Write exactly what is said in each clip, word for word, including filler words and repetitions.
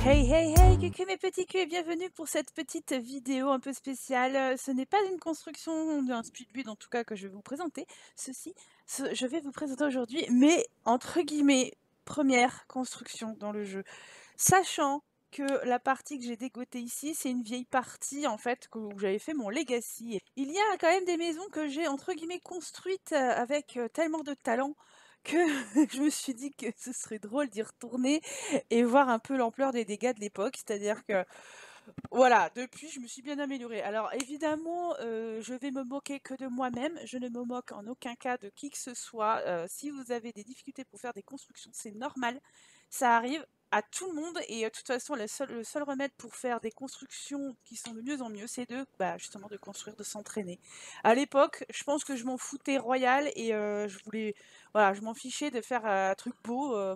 Hey hey hey, coucou mes petits culs et bienvenue pour cette petite vidéo un peu spéciale. Euh, Ce n'est pas une construction d'un speedbuild en tout cas que je vais vous présenter. Ceci, ce- je vais vous présenter aujourd'hui, mais entre guillemets, première construction dans le jeu. Sachant que la partie que j'ai dégotée ici, c'est une vieille partie en fait que- où j'avais fait mon legacy. Il y a quand même des maisons que j'ai entre guillemets construites euh, avec euh, tellement de talent que je me suis dit que ce serait drôle d'y retourner et voir un peu l'ampleur des dégâts de l'époque. C'est-à-dire que, voilà, depuis, je me suis bien améliorée. Alors, évidemment, euh, je vais me moquer que de moi-même. Je ne me moque en aucun cas de qui que ce soit. Euh, si vous avez des difficultés pour faire des constructions, c'est normal. Ça arrive à tout le monde. Et euh, de toute façon, le seul, le seul remède pour faire des constructions qui sont de mieux en mieux, c'est de, bah, justement, de construire, de s'entraîner. À l'époque, je pense que je m'en foutais royal et euh, je voulais, voilà, je m'en fichais de faire euh, un truc beau. euh,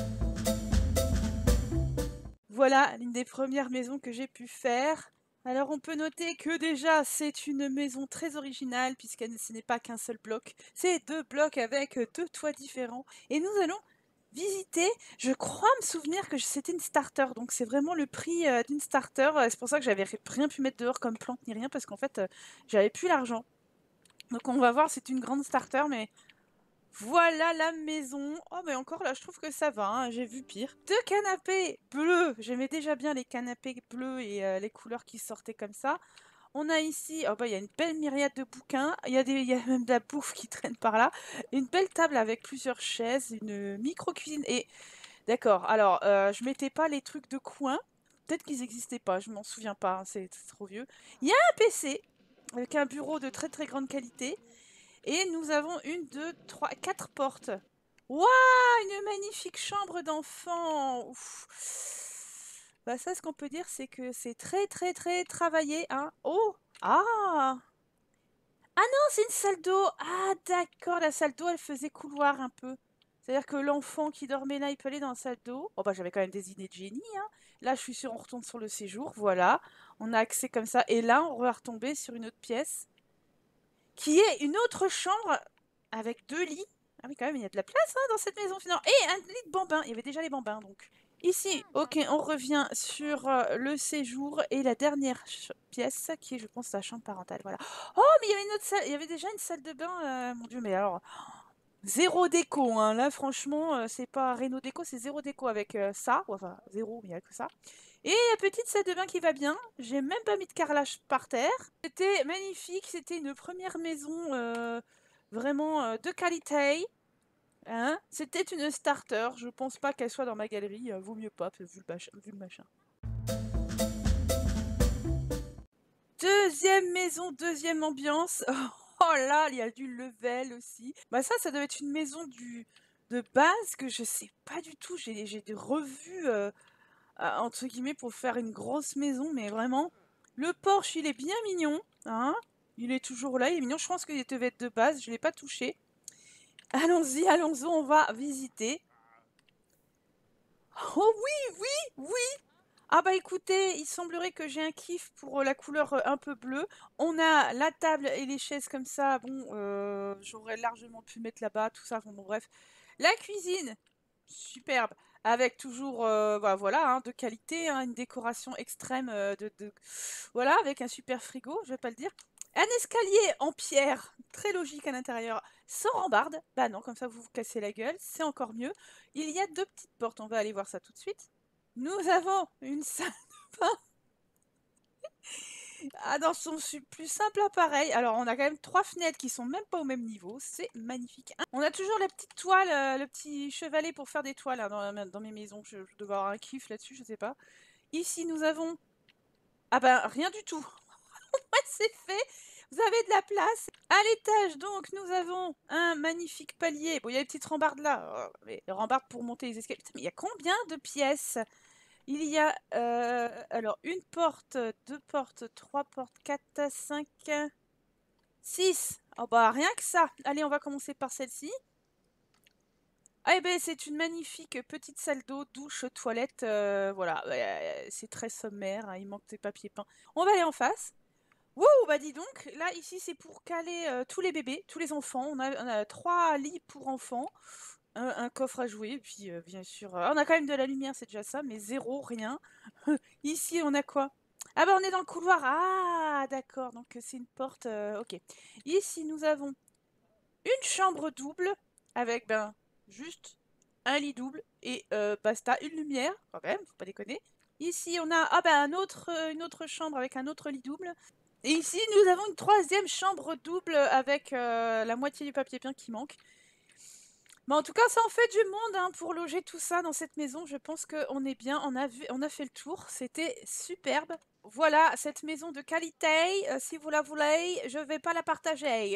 Voilà l'une des premières maisons que j'ai pu faire. Alors on peut noter que déjà c'est une maison très originale puisque ce n'est pas qu'un seul bloc, c'est deux blocs avec deux toits différents. Et nous allons visiter, je crois me souvenir que c'était une starter, donc c'est vraiment le prix euh, d'une starter. Euh, C'est pour ça que j'avais rien pu mettre dehors comme plante ni rien parce qu'en fait euh, j'avais plus l'argent. Donc on va voir, c'est une grande starter mais voilà la maison. Oh, mais encore là, je trouve que ça va, hein, j'ai vu pire. Deux canapés bleus. J'aimais déjà bien les canapés bleus et euh, les couleurs qui sortaient comme ça. On a ici, oh bah, il y a une belle myriade de bouquins. Il y a des, il y a même de la bouffe qui traîne par là. Une belle table avec plusieurs chaises, une micro-cuisine. Et d'accord, alors, euh, je mettais pas les trucs de coin. Peut-être qu'ils n'existaient pas, je m'en souviens pas, hein, c'est c'est trop vieux. Il y a un P C avec un bureau de très très grande qualité. Et nous avons une, deux, trois, quatre portes. Waouh, une magnifique chambre d'enfant. Ouf. Bah ça, ce qu'on peut dire, c'est que c'est très, très, très travaillé, hein. Oh, ah, ah non, c'est une salle d'eau. Ah d'accord, la salle d'eau, elle faisait couloir un peu. C'est-à-dire que l'enfant qui dormait là, il peut aller dans la salle d'eau. Oh bah j'avais quand même des idées de génie, hein. Là, je suis sûre, on retourne sur le séjour, voilà. On a accès comme ça. Et là, on va retomber sur une autre pièce qui est une autre chambre avec deux lits. Ah oui, quand même, il y a de la place hein, dans cette maison finalement. Et un lit de bambins. Il y avait déjà les bambins donc. Ici, ok, on revient sur euh, le séjour et la dernière pièce qui est, je pense, la chambre parentale. Voilà. Oh, mais il y avait une autre salle. Il y avait déjà une salle de bain. Euh, mon Dieu, mais alors zéro déco. Hein. Là, franchement, euh, c'est pas Réno déco, c'est zéro déco avec euh, ça. Enfin, zéro, mais il n'y a que ça. Et la petite salle de bain qui va bien. J'ai même pas mis de carrelage par terre. C'était magnifique. C'était une première maison euh, vraiment euh, de qualité. Hein. C'était une starter. Je pense pas qu'elle soit dans ma galerie. Euh, vaut mieux pas, vu le, machin, vu le machin. Deuxième maison, deuxième ambiance. Oh là, il y a du level aussi. Bah ça, ça doit être une maison du de base que je sais pas du tout. J'ai j'ai des revues euh, euh, entre guillemets pour faire une grosse maison, mais vraiment. Le porche, il est bien mignon, hein. Il est toujours là, il est mignon. Je pense qu'il devait être de base, je l'ai pas touché. Allons-y, allons-y, on va visiter. Oh oui, oui, oui. Ah bah écoutez, il semblerait que j'ai un kiff pour euh, la couleur euh, un peu bleue. On a la table et les chaises comme ça. Bon, euh, j'aurais largement pu mettre là-bas, tout ça. Bon, bon, bref. La cuisine, superbe. Avec toujours, euh, bah, voilà, hein, de qualité, hein, une décoration extrême euh, de, de- voilà, avec un super frigo, je vais pas le dire. Un escalier en pierre, très logique à l'intérieur, sans rambarde. Bah non, comme ça vous vous cassez la gueule, c'est encore mieux. Il y a deux petites portes, on va aller voir ça tout de suite. Nous avons une salle de bain ah, dans son su- plus simple appareil. Alors, on a quand même trois fenêtres qui sont même pas au même niveau. C'est magnifique. On a toujours la petite toile, euh, le petit chevalet pour faire des toiles hein, dans, dans mes maisons. Je, je dois avoir un kiff là-dessus, je sais pas. Ici, nous avons... Ah ben, rien du tout. Ouais, c'est fait. Vous avez de la place. À l'étage, donc, nous avons un magnifique palier. Bon, il y a une petite rambarde là. Oh, mais rambarde pour monter les escaliers. Putain, mais il y a combien de pièces? Il y a euh, alors une porte, deux portes, trois portes, quatre, cinq, six. Oh bah rien que ça. Allez, on va commencer par celle-ci. Ah eh ben c'est une magnifique petite salle d'eau, douche, toilette. Euh, voilà, euh, c'est très sommaire. Hein, il manque des papiers peints. On va aller en face. Wouh, bah dis donc, là ici c'est pour caler euh, tous les bébés, tous les enfants. On a, on a trois lits pour enfants. un, un coffre à jouer, et puis euh, bien sûr, euh, on a quand même de la lumière, c'est déjà ça, mais zéro, rien. Ici, on a quoi? Ah bah on est dans le couloir. Ah d'accord, donc euh, c'est une porte. euh, ok. Ici, nous avons une chambre double avec ben juste un lit double et euh, basta, une lumière quand même, faut pas déconner. Ici, on a ah ben un autre, euh, une autre chambre avec un autre lit double. Et ici, nous avons une troisième chambre double avec euh, la moitié du papier peint qui manque. Mais en tout cas, ça en fait du monde hein, pour loger tout ça dans cette maison. Je pense qu'on est bien, on a, vu, on a fait le tour, c'était superbe. Voilà, cette maison de qualité, euh, si vous la voulez, je vais pas la partager.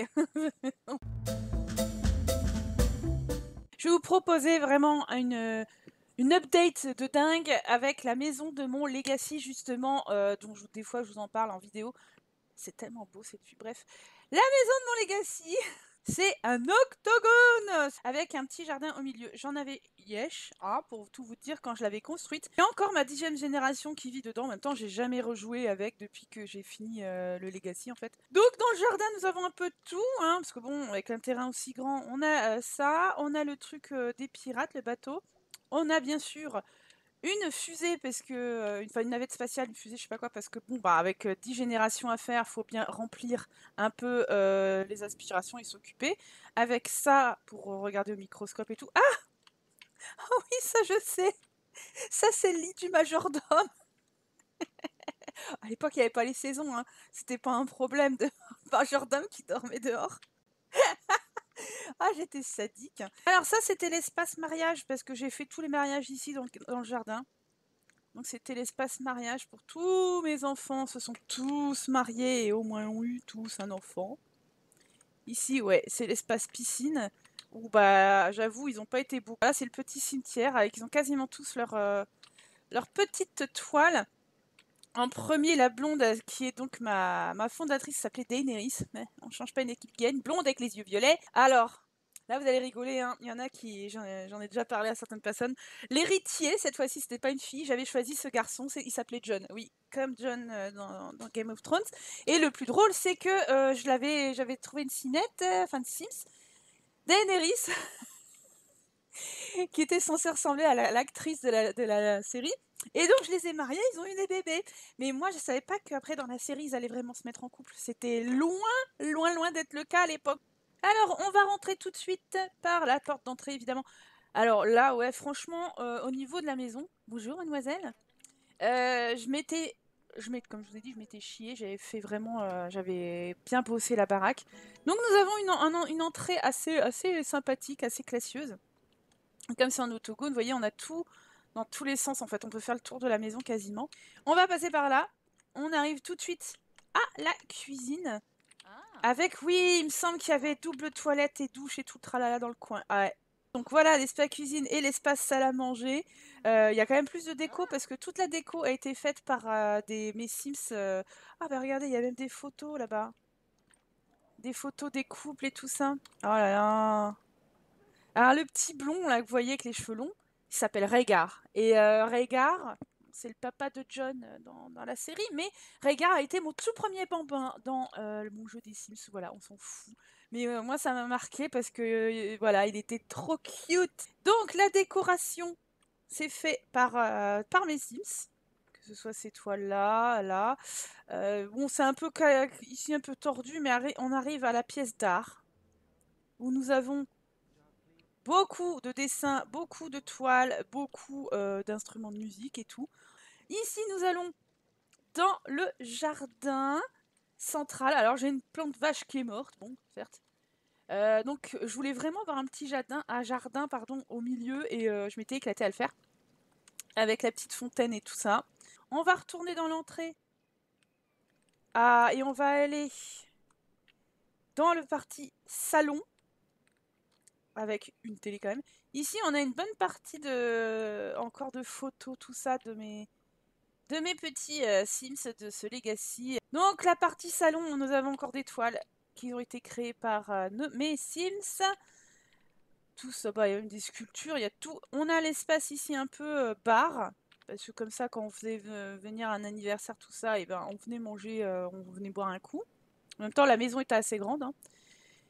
Je vais vous proposer vraiment une, une update de dingue avec la maison de mon Legacy justement, euh, dont je, des fois je vous en parle en vidéo. C'est tellement beau cette vue, bref. La maison de mon Legacy, c'est un octogone avec un petit jardin au milieu. J'en avais yesh, hein, pour tout vous dire, quand je l'avais construite. Il y a encore ma dixième génération qui vit dedans. En même temps, j'ai jamais rejoué avec depuis que j'ai fini euh, le Legacy en fait. Donc dans le jardin, nous avons un peu de tout, hein, parce que bon, avec un terrain aussi grand, on a euh, ça, on a le truc euh, des pirates, le bateau. On a bien sûr une fusée parce que euh, enfin une navette spatiale, une fusée, je sais pas quoi, parce que bon bah avec euh, dix générations à faire, faut bien remplir un peu euh, les aspirations et s'occuper. Avec ça pour regarder au microscope et tout. Ah, oh oui, ça je sais. Ça c'est le lit du majordome. À l'époque, il n'y avait pas les saisons, hein. C'était pas un problème de majordome qui dormait dehors. Ah, j'étais sadique. Alors ça, c'était l'espace mariage parce que j'ai fait tous les mariages ici dans le, dans le jardin. Donc c'était l'espace mariage pour tous mes enfants, se sont tous mariés et au moins ont eu tous un enfant. Ici, ouais, c'est l'espace piscine où bah j'avoue, ils n'ont pas été beaucoup. Là, c'est le petit cimetière avec ils ont quasiment tous leur euh, leur petite toile. En premier, la blonde qui est donc ma, ma fondatrice s'appelait Daenerys, mais on change pas une équipe gagne, blonde avec les yeux violets. Alors, là vous allez rigoler, hein. Il y en a qui, j'en ai, ai déjà parlé à certaines personnes. L'héritier, cette fois-ci c'était pas une fille, j'avais choisi ce garçon, il s'appelait Jon, oui, comme Jon euh, dans, dans Game of Thrones. Et le plus drôle c'est que euh, je l'avais, j'avais trouvé une cinette, euh, enfin de Sims, Daenerys, qui était censée ressembler à l'actrice de la, de la série. Et donc je les ai mariés, ils ont eu des bébés. Mais moi je savais pas qu'après dans la série ils allaient vraiment se mettre en couple. C'était loin, loin, loin d'être le cas à l'époque. Alors on va rentrer tout de suite par la porte d'entrée évidemment. Alors là ouais franchement euh, au niveau de la maison, bonjour mademoiselle, euh, je m'étais, je m'étais, comme je vous ai dit, je m'étais chiée, j'avais fait vraiment, euh, j'avais bien bossé la baraque. Donc nous avons une, un, une entrée assez, assez sympathique, assez classieuse. Comme c'est un autogone, vous voyez, on a tout dans tous les sens. En fait, on peut faire le tour de la maison quasiment. On va passer par là. On arrive tout de suite à la cuisine. Avec, oui, il me semble qu'il y avait double toilette et douche et tout le tralala dans le coin. Ah ouais. Donc voilà, l'espace cuisine et l'espace salle à manger. Euh, Il y a quand même plus de déco parce que toute la déco a été faite par euh, des, mes Sims. euh, Ah bah regardez, il y a même des photos là-bas. Des photos des couples et tout ça. Oh là là. Alors le petit blond là que vous voyez avec les cheveux longs, il s'appelle Rhaegar. Et euh, Rhaegar, c'est le papa de Jon euh, dans, dans la série, mais Rhaegar a été mon tout premier bambin dans euh, mon jeu des Sims. Voilà, on s'en fout. Mais euh, moi ça m'a marqué parce que euh, voilà, il était trop cute. Donc la décoration, c'est fait par, euh, par mes Sims. Que ce soit ces toiles-là, là. Euh, bon, c'est un peu ici un peu tordu, mais on arrive à la pièce d'art où nous avons beaucoup de dessins, beaucoup de toiles, beaucoup euh, d'instruments de musique et tout. Ici, nous allons dans le jardin central. Alors, j'ai une plante vache qui est morte, bon, certes. Euh, donc, je voulais vraiment avoir un petit jardin, un jardin pardon, au milieu et euh, je m'étais éclatée à le faire. Avec la petite fontaine et tout ça. On va retourner dans l'entrée. Ah, et on va aller dans le parti salon. Avec une télé quand même. Ici, on a une bonne partie de encore de photos, tout ça, de mes de mes petits euh, Sims de ce Legacy. Donc la partie salon, nous avons encore des toiles qui ont été créées par euh, nos, mes Sims. Tout ça, bah, il y a même des sculptures, il y a tout. On a l'espace ici un peu euh, bar. Parce que comme ça, quand on faisait venir un anniversaire, tout ça, et ben on venait manger, euh, on venait boire un coup. En même temps, la maison était assez grande. Hein.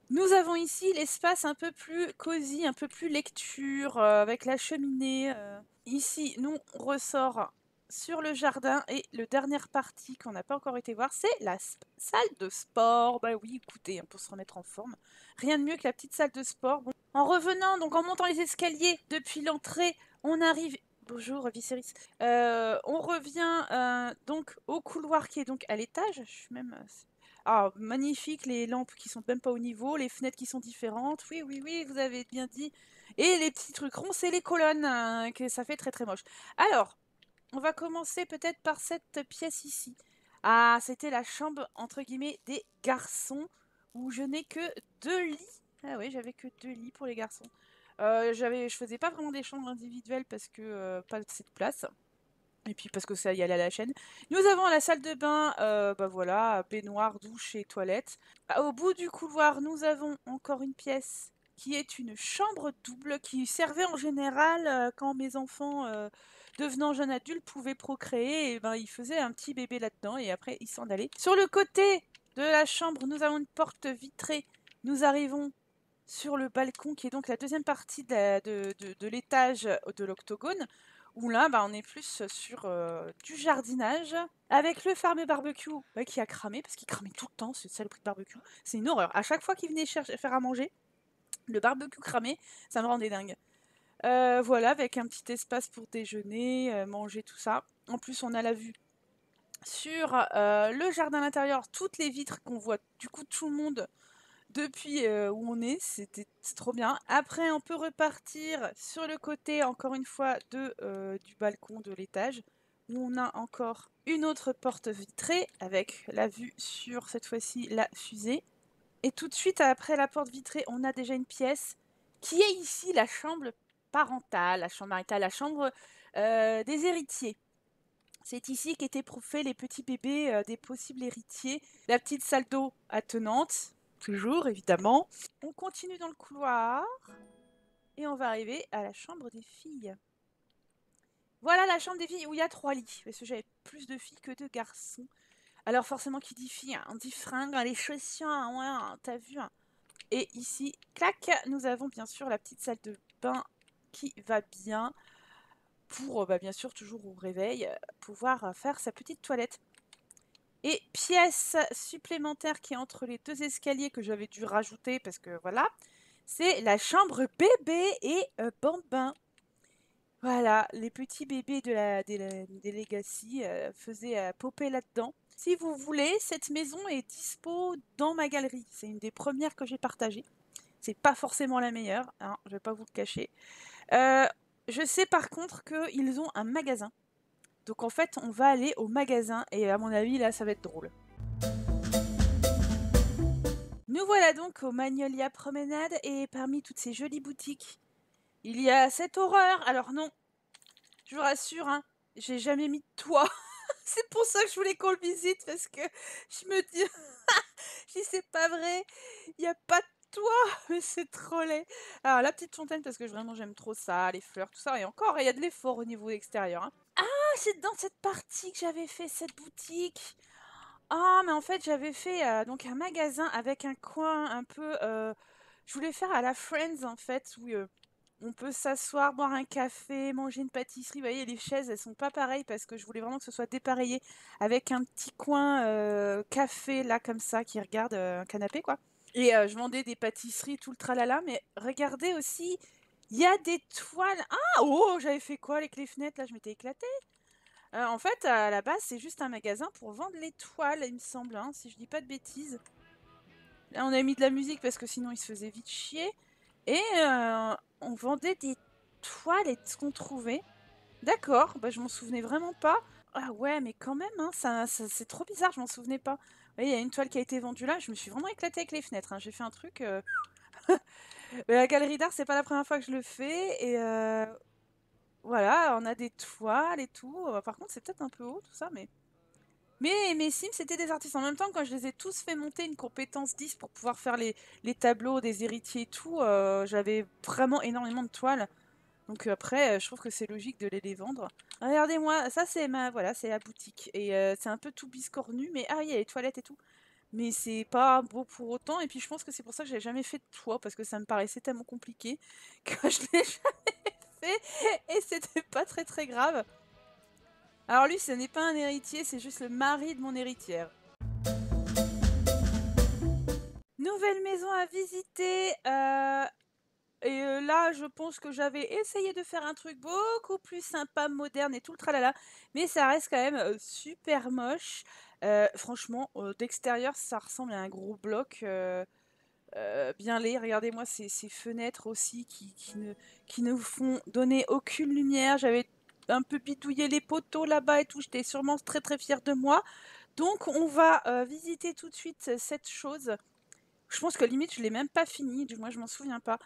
Nous avons ici l'espace un peu plus cosy, un peu plus lecture, euh, avec la cheminée. euh. Ici, nous, on ressort sur le jardin et le dernière partie qu'on n'a pas encore été voir, c'est la salle de sport. Bah oui, écoutez, hein, pour se remettre en forme, rien de mieux que la petite salle de sport. Bon. En revenant, donc en montant les escaliers depuis l'entrée, on arrive... Bonjour Viserys. Euh, on revient euh, donc au couloir qui est donc à l'étage. Je suis même... Ah, magnifique, les lampes qui sont même pas au niveau, les fenêtres qui sont différentes. Oui, oui, oui, vous avez bien dit. Et les petits trucs ronds, c'est les colonnes, hein, que ça fait très très moche. Alors, on va commencer peut-être par cette pièce ici. Ah, c'était la chambre, entre guillemets, des garçons, où je n'ai que deux lits. Ah oui, j'avais que deux lits pour les garçons. Euh, j'avais, je faisais pas vraiment des chambres individuelles parce que euh, pas assez de place. Et puis parce que ça y allait à la chaîne. Nous avons la salle de bain, euh, bah voilà, baignoire, douche et toilette. Ah, au bout du couloir, nous avons encore une pièce qui est une chambre double qui servait en général euh, quand mes enfants, euh, devenant jeunes adultes, pouvaient procréer. Et ben, ils faisaient un petit bébé là-dedans et après ils s'en allaient. Sur le côté de la chambre, nous avons une porte vitrée. Nous arrivons sur le balcon qui est donc la deuxième partie de, la- de, de- de l'étage de l'octogone, où là bah, on est plus sur euh, du jardinage, avec le fameux barbecue bah, qui a cramé, parce qu'il cramait tout le temps ce saloperie de barbecue. C'est une horreur. À chaque fois qu'il venait chercher, faire à manger, le barbecue cramé, ça me rendait dingue. Euh, voilà, avec un petit espace pour déjeuner, euh, manger, tout ça. En plus, on a la vue sur euh, le jardin intérieur, toutes les vitres qu'on voit, du coup, tout le monde depuis euh, où on est, c'était trop bien. Après, on peut repartir sur le côté, encore une fois, de, euh, du balcon de l'étage, où on a encore une autre porte vitrée, avec la vue sur, cette fois-ci, la fusée. Et tout de suite, après la porte vitrée, on a déjà une pièce, qui est ici la chambre parentale, la chambre maritale, la chambre euh, des héritiers. C'est ici qu'étaient faits les petits bébés euh, des possibles héritiers. La petite salle d'eau attenante, toujours évidemment. On continue dans le couloir et on va arriver à la chambre des filles. Voilà la chambre des filles où il y a trois lits, parce que j'avais plus de filles que de garçons. Alors forcément, qui dit filles, hein, on dit fringues, hein, les chaussures, hein, ouais, hein, t'as vu. Hein. Et ici, clac, nous avons bien sûr la petite salle de bain qui va bien pour, bah, bien sûr, toujours au réveil, euh, pouvoir euh, faire sa petite toilette. Et pièce supplémentaire qui est entre les deux escaliers que j'avais dû rajouter parce que voilà, c'est la chambre bébé et euh, bambin. Voilà, les petits bébés de la, des, des Legacy euh, faisaient euh, popper là-dedans. Si vous voulez, cette maison est dispo dans ma galerie. C'est une des premières que j'ai partagées. C'est pas forcément la meilleure, hein, je vais pas vous le cacher. Euh, je sais par contre qu'ils ont un magasin. Donc en fait, on va aller au magasin et à mon avis, là, ça va être drôle. Nous voilà donc au Magnolia Promenade et parmi toutes ces jolies boutiques, il y a cette horreur. Alors non, je vous rassure, hein, j'ai jamais mis de toit. C'est pour ça que je voulais qu'on le visite parce que je me dis, si c'est pas vrai, il n'y a pas de toit, mais c'est trop laid. Alors la petite fontaine parce que vraiment j'aime trop ça, les fleurs, tout ça et encore, il y a de l'effort au niveau extérieur. Hein. Ah, c'est dans cette partie que j'avais fait cette boutique. Ah, mais en fait, j'avais fait euh, donc un magasin avec un coin un peu. euh, je voulais faire à la Friends en fait, où euh, on peut s'asseoir, boire un café, manger une pâtisserie. Vous voyez, les chaises, elles sont pas pareilles parce que je voulais vraiment que ce soit dépareillé avec un petit coin euh, café là comme ça qui regarde euh, un canapé quoi. Et euh, je vendais des pâtisseries, tout le tralala. Mais regardez aussi, il y a des toiles. Ah, oh, j'avais fait quoi avec les fenêtres là? Je m'étais éclatée. Euh, en fait, à la base, c'est juste un magasin pour vendre les toiles, il me semble, hein, si je dis pas de bêtises. Là, on a mis de la musique parce que sinon, il se faisait vite chier. Et euh, on vendait des toiles et ce qu'on trouvait. D'accord, bah, je m'en souvenais vraiment pas. Ah ouais, mais quand même, hein, ça, ça- c'est trop bizarre, je m'en souvenais pas. Il y a une toile qui a été vendue là, je me suis vraiment éclatée avec les fenêtres. Hein. J'ai fait un truc. euh, Mais la galerie d'art, c'est pas la première fois que je le fais. Et euh, voilà, on a des toiles et tout. Euh, Par contre, c'est peut-être un peu haut tout ça, mais. Mais mes Sims, c'était des artistes. En même temps, quand je les ai tous fait monter une compétence dix pour pouvoir faire les, les tableaux des héritiers et tout, euh, j'avais vraiment énormément de toiles. Donc euh, après, euh, je trouve que c'est logique de les, les vendre. Regardez-moi, ça c'est ma voilà, c'est la boutique. Et euh, c'est un peu tout biscornu, mais ah, il y a les toilettes et tout. mais c'est pas beau pour autant. Et puis je pense que c'est pour ça que j'ai jamais fait de toit, parce que ça me paraissait tellement compliqué que je l'ai jamais fait et c'était pas très très grave. Alors lui, ce n'est pas un héritier, c'est juste le mari de mon héritière. Nouvelle maison à visiter. Euh, et euh, là, je pense que j'avais essayé de faire un truc beaucoup plus sympa, moderne et tout le tralala. Mais ça reste quand même euh, super moche. Euh, franchement, euh, d'extérieur, ça ressemble à un gros bloc euh, euh, bien laid. Regardez-moi ces, ces fenêtres aussi qui, qui, ne, qui ne font donner aucune lumière. J'avais un peu bidouillé les poteaux là-bas et tout. J'étais sûrement très très fière de moi. Donc, on va euh, visiter tout de suite cette chose. Je pense que limite, je l'ai même pas fini, du moins je m'en souviens pas.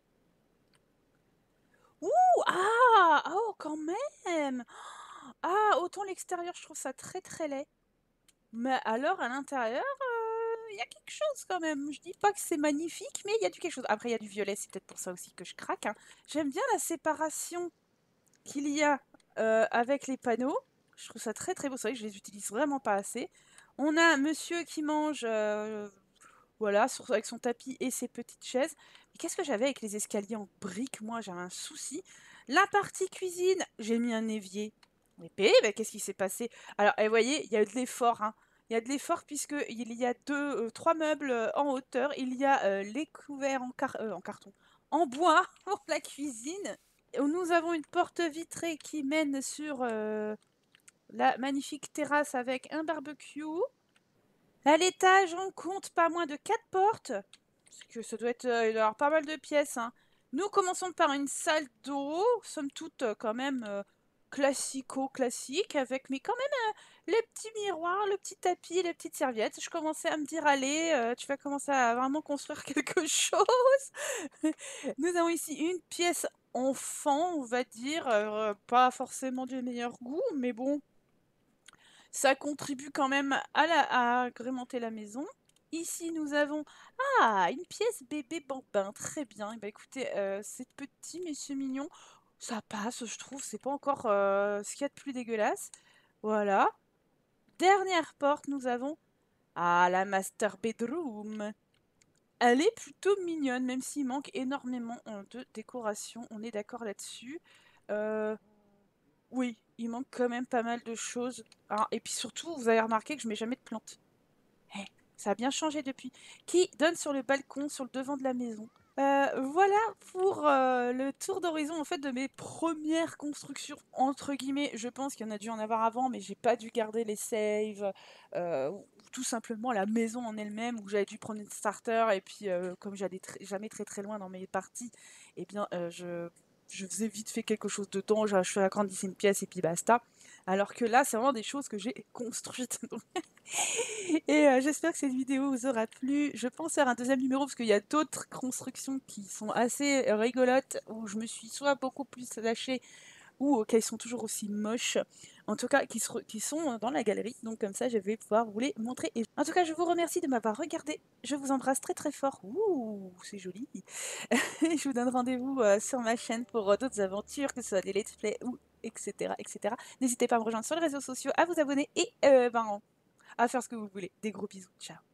Ouh! Ah! Oh, quand même! Ah, autant l'extérieur, je trouve ça très très laid. Mais alors, à l'intérieur, il y a quelque chose quand même. Je dis pas que c'est magnifique, mais il y a du quelque chose. Après, il y a du violet, c'est peut-être pour ça aussi que je craque, hein. J'aime bien la séparation qu'il y a euh, avec les panneaux. Je trouve ça très très beau. C'est vrai que je les utilise vraiment pas assez. On a monsieur qui mange euh, voilà, sur- avec son tapis et ses petites chaises. Mais qu'est-ce que j'avais avec les escaliers en briques? Moi, j'avais un souci. La partie cuisine, j'ai mis un évier. Épée, mais qu'est-ce qui s'est passé? Alors, et vous voyez, il y a de l'effort, hein. Il y a de l'effort puisque il y a deux, euh, trois meubles euh, en hauteur. Il y a euh, les couverts en, car- euh, en carton, en bois pour la cuisine. Et nous avons une porte vitrée qui mène sur euh, la magnifique terrasse avec un barbecue. À l'étage, on compte pas moins de quatre portes. Parce que ça doit être. Euh, il doit y avoir pas mal de pièces, hein. Nous commençons par une salle d'eau, somme toute euh, quand même euh, classico-classique, avec mais quand même euh, les petits miroirs, le petit tapis, les petites serviettes. Je commençais à me dire, allez, euh, tu vas commencer à vraiment construire quelque chose. Nous avons ici une pièce enfant, on va dire, euh, pas forcément du meilleur goût, mais bon, ça contribue quand même à, la- à agrémenter la maison. Ici, nous avons ah une pièce bébé bambin, très bien. Et bah écoutez, euh, c'est petit mais c'est mignon. Ça passe, je trouve. C'est pas encore euh, ce qu'il y a de plus dégueulasse. Voilà. Dernière porte, nous avons ah la master bedroom. Elle est plutôt mignonne, même s'il manque énormément euh, de décoration. On est d'accord là-dessus. Euh, oui, il manque quand même pas mal de choses. Ah, et puis surtout, vous avez remarqué que je mets jamais de plantes. Eh, ça a bien changé depuis. Qui donne sur le balcon, sur le devant de la maison. Euh, voilà pour euh, le tour d'horizon en fait de mes premières constructions entre guillemets. Je pense qu'il y en a dû en avoir avant, mais j'ai pas dû garder les saves euh, ou tout simplement la maison en elle-même où j'avais dû prendre une starter et puis euh, comme j'allais tr- jamais très très loin dans mes parties, eh bien euh, je je faisais vite fait quelque chose dedans, je je agrandissais une pièce et puis basta. Alors que là, c'est vraiment des choses que j'ai construites. Et euh, j'espère que cette vidéo vous aura plu. Je pense faire un deuxième numéro parce qu'il y a d'autres constructions qui sont assez euh, rigolotes où je me suis soit beaucoup plus lâchée ou qu'elles sont toujours aussi moches. En tout cas, qui, se qui sont dans la galerie. Donc comme ça, je vais pouvoir vous les montrer. Et... En tout cas, je vous remercie de m'avoir regardé. Je vous embrasse très très fort. Ouh, c'est joli. Je vous donne rendez-vous euh, sur ma chaîne pour euh, d'autres aventures, que ce soit des let's play ou et cetera et cetera. N'hésitez pas à me rejoindre sur les réseaux sociaux, à vous abonner et euh, ben, à faire ce que vous voulez. Des gros bisous. Ciao.